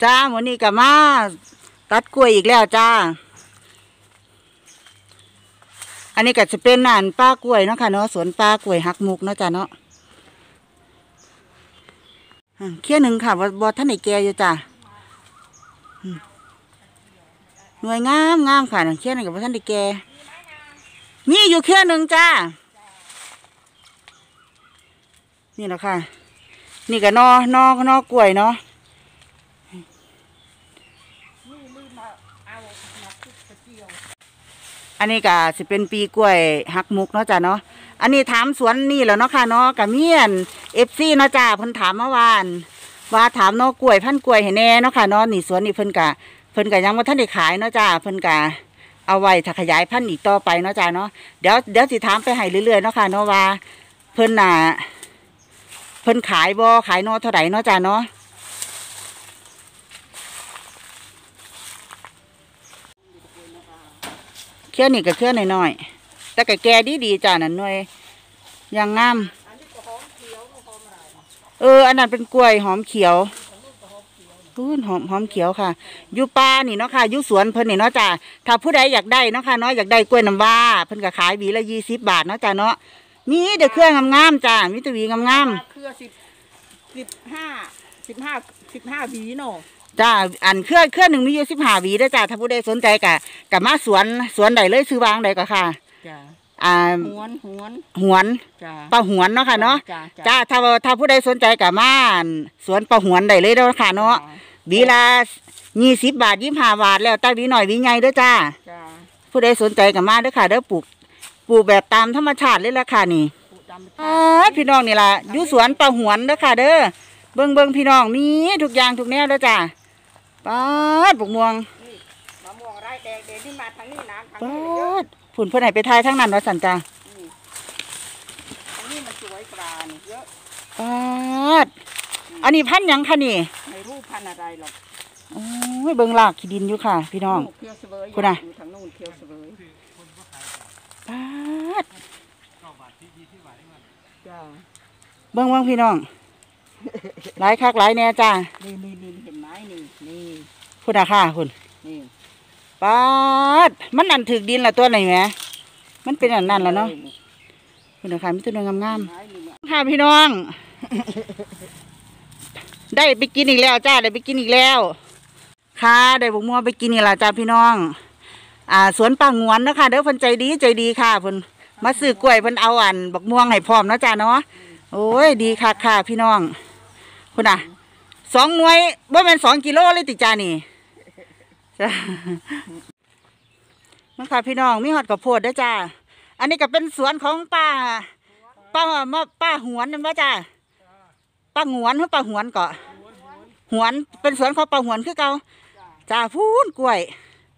จ้าวันนี้กับมาตัดกล้วยอีกแล้วจ้าอันนี้ก็จะเป็นน่านป้ากล้วยเนาะค่ะเนาะสวนป้ากล้วยหักมุกเนาะจ้าเนาะเคี้ยหนึ่งค่ะบอท่านไหนแกอยู่จ้าหน่วยงามค่ะเคี้ยหนึ่งกับบอท่านไหนแกมีอยู่เคี้ยหนึ่งจ้านี่แหละค่ะนี่ก็นอกล้วยเนาะอันนี้ก็สิเป็นปีกล้วยหักมุกเนาะจ้ะเนาะอันนี้ถามสวนนี่แหละเนาะค่ะเนาะกับเมียนFCเนาะจ้าเพิ่นถามเมื่อวานว่าถามนอกล้วยพันกล้วยให้แน่เนาะค่ะเนาะนี่สวนนี่เพิ่นกะยังบ่ทันได้ขายเนาะจ้าเพิ่นกะเอาไว้ถ้าขยายพันธุ์อีกต่อไปเนาะจ้าเนาะเดี๋ยวสิถามไปให้เรื่อยๆเนาะค่ะเนาะว่าเพิ่นขายบ่ขายนอเท่าไหร่เนาะจ้าเนาะเคี้ยวนี่ก็เคี้ยวหน่อยๆแต่ก็แก่ดีจ้านั่นหน่วยยังงามอันนั้นเป็นกล้วยหอมเขียวหอมเขียวค่ะอยู่ป่านี่เนาะค่ะอยู่สวนเพิ่นนี่เนาะจ้าถ้าผู้ใดอยากได้เนาะค่ะเนาะอยากได้กล้วยน้ำว้าเพิ่นก็ขายหวีละ20 บาทเนาะจ้าเนาะมีเด็กเครื่องงามๆจ้ามีตัวหวีงามๆเครือ15หวีเนาะจ้าอันเครื่องหนึ่งมีอยู่15 หวีด้วยจ้าถ้าผู้ใดสนใจกับมาสวนใดเลยซื้อวางใดก็ค่ะหวนปลาหวนเนาะค่ะเนาะจ้าถ้าผู้ใดสนใจกับมาสวนปลาหวนใดเลยเด้อค่ะเนาะหวีละ20 บาท25 บาทแล้วแต่หวีหน่อยหวีใหญ่ด้วยจ้าผู้ใดสนใจกับมาเด้อค่ะเด้อปลูกแบบตามธรรมชาติเลยละค่ะนี่พี่น้องนี่ล่ะอยู่สวนปลาหวนเด้อค่ะเด้อเบิ่งพี่น้องมีทุกอย่างทุกแนวเด้อจ้าป๊าดบุกม่วงมะม่วงไร่แดงที่มาทางนี้นะป๊าดผุนเพื่อนไหนไปทายทั้งนั้นเนาะสันจ้าอันนี้มันสวยกว่านี่เยอะป๊าดอันนี้พันยังค่ะนี่ไม่รู้พันอะไรหรอกโอ้ยเบิ่งลากขี้ดินอยู่ค่ะพี่น้องคุณน่ะทางโน้นเคียวเสวยป๊าดเบิ่งพี่น้องหลายคักหลายแน่จ้านี่เห็นไหมนี่คุณอะค่ะคุณนี่ป๊าดมันนั่นถึกดินละตัวไหนแหมมันเป็นอันนั่นแล้วเนาะคุณอะค่ะมีตัวนึงงามๆค่ะพี่น้องได้ไปกินอีกแล้วจ้าได้ไปกินอีกแล้วค่ะได้บุกมัวไปกินอีกแล้วจ้าพี่น้องสวนป่างวนนะคะเด้อเพิ่นใจดีค่ะเพิ่นมาซื้อกล้วยเพิ่นเอาบักม่วงให้พร้อมนะจ้าเนาะโอ้ยดีค่ะพี่น้องคุณอะ2 หน่วยบ่เป็น2 กิโลเลยติจ้านี่จ้ามันค่ะพี่น้องมีหอดกับโพดด้วยจ้าอันนี้ก็เป็นสวนของป้าหวนนั่นว่าจ้าป้าหวนหรือป้าหวนเกาะหวนเป็นสวนของป้าหวนคือเก่าจ้าพูนกล้วย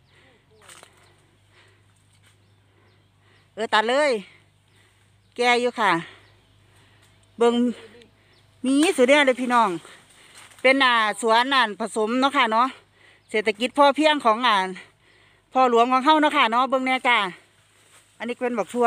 ตัดเลยแกอยู่ค่ะเบิ่งมีสุดยอดเลยพี่น้องเป็นสวนผสมเนาะค่ะเนาะเศรษฐกิจพอเพียงของพ่อหลวงของเขาเนาะค่ะเนาะเบิ่งแน่จ้าอันนี้เป็นบักทั่ว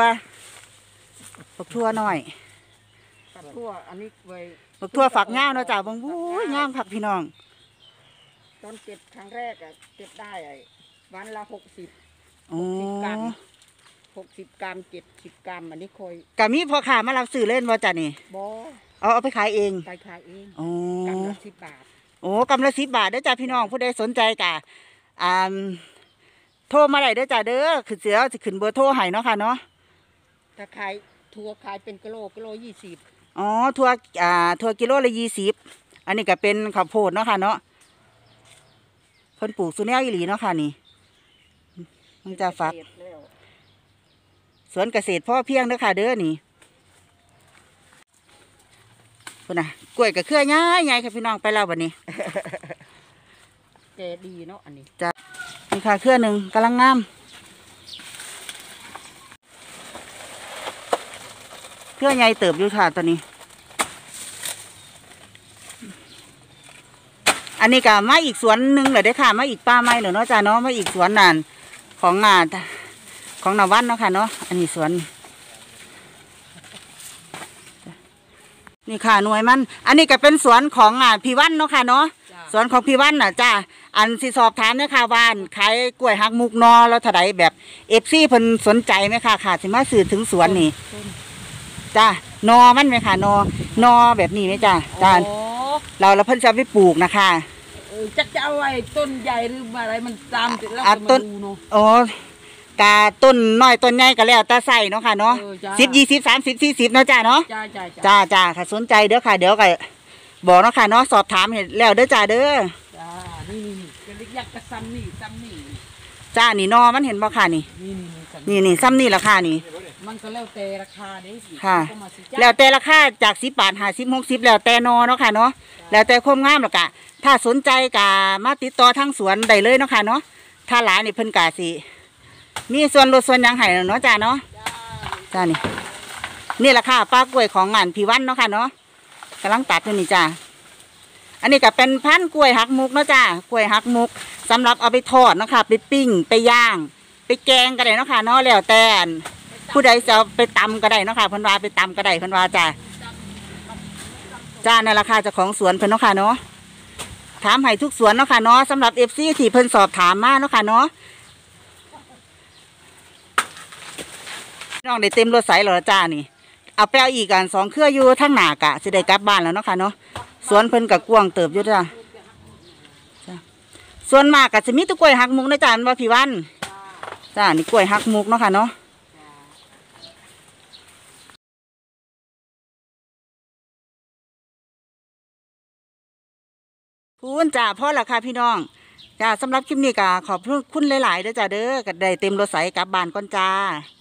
หน่อยอันนี้บักทั่วฝักง่ามเนาะจ้าเบิ่งวู้ยง่ามผักพี่น้องตอนเก็บครั้งแรกเก็บได้วันละ60 กรัม70 กรัม70 กรัมอันนี้คอยกะมีพอขามารับซื้อเล่นบ่จ้านี่บ่เอาไปขายเองกรัมละ10 บาทกรัมละ10 บาทเด้อจ้าพี่น้องผู้ใดสนใจกะโทรมาได้เด้อจ้าเด้อคือเสียจะขึ้นเบอร์โทรให้เนาะค่ะเนาะถ้าขายถั่วขายเป็นกิโล20 ถั่วกิโลละ20อันนี้ก็เป็นข้าวโพดเนาะค่ะเนาะเพิ่นปลูกสุเนียอีหลีเนาะค่ะนี่มันจะฝักสวนเกษตรพ่อเพียงเด้อค่ะเด้อนี่คุณน่ะกล้วยกับเครือง่ายค่ะพี่น้องไปแล้ววันนี้แกดีเนาะอันนี้จ้ะนี่ค่ะเครือหนึ่งกำลังงามเครือใหญ่เติบอยู่ค่ะตอนนี้อันนี้ก็มาอีกสวนหนึ่งเลยได้ค่ะมาอีกป้าไม้เนาะจ้าเนาะมาอีกสวนนั่นของนาวันเนาะค่ะเนาะอันนี้สวนนี่ค่ะหน่วยมันอันนี้ก็เป็นสวนของพี่วันเนาะค่ะเนาะสวนของพี่วันน่ะจ้าอันสิสอบถามเนี่ยค่ะว่าอันขายกล้วยหักมุกนอแล้วเท่าใดแบบFCเพิ่นสนใจไหมค่ะค่ะสิมาซื้อถึงสวนนี่จ้านอมันไหมค่ะนอแบบนี้ไหมจ้าจ้าอ๋อเราเพิ่นจะเอาไปปลูกนะคะจะเอาไว้ต้นใหญ่หรืออะไรมันตามติดแล้วอ่ะจะต้มาน ดูเนาะโอ้กาต้นน้อยต้นใหญ่ก็แล้วแต่ใส่เนาะค่ะเนาะจ้า 10 20 30 40เนาะจ้าเนาะจ้าจ้าค่ะสนใจเด้อค่ะเดี๋ยวก็บอกเนาะค่ะเนาะสอบถามเห็นแล้วเด้อจ้าเด้อจ้านี่จะเรียกกระซ้ำนี่จ้านี่นอมันเห็นบ่ค่ะนี่นี่นี่ซ้ำนี่ราคานี่มันก็แล้วแต่ราคาเด้สิค่ะก็มาสิจ้าแล้วแต่ราคาจาก10 บาท50 60แล้วแต่นอเนาะค่ะเนาะแล้วแต่ความงามแล้วก็ถ้าสนใจก็มาติดต่อทางสวนได้เลยเนาะค่ะเนาะถ้าหลายนี่เพิ่นก็สิมีส่วนลดส่วนหยังให้เนาะจ้าเนาะจ้านี่ราคาป้ากล้วยของงานพี่วันเนาะค่ะเนาะกำลังตัดอยู่นี่จ้าอันนี้ก็เป็นพันธุ์กล้วยหักมุกเนาะจ้ากล้วยหักมุกสำหรับเอาไปทอดเนาะค่ะไปปิ้งไปย่างไปแกงก็ได้เนาะค่ะเนาะแล้วแต่ผู้ใดจะเอาไปตำก็ได้เนาะค่ะเพิ่นว่าไปตำก็ได้เพิ่นว่าจ้าในราคาเจ้าของสวนเพิ่นเนาะค่ะเนาะถามให้ทุกสวนเนาะค่ะเนาะสำหรับ FC ที่เพิ่นสอบถามมาเนาะค่ะเนาะน้องได้เต็มรถไสแล้วจ้านี่เอาไปเอาอีกกัน2 เครืออยู่ทั้งหน้ากะสิได้กลับบ้านแล้วเนาะค่ะเนาะสวนเพิ่นก็กว้างเติบอยู่จ้าส่วนมากก็สิมีแตะกล้วยหักมุกนะจ้าว่าพี่วันจ้านี่กล้วยหักมุกเนาะค่ะเนาะคุณจ้าพ่อละค่ะพี่น้องจ้าสำหรับคลิปนี้ก็ขอบคุณหลายๆเด้อจ้าเด้อก็ได้เต็มรถไสกลับบ้านก่อนจ้า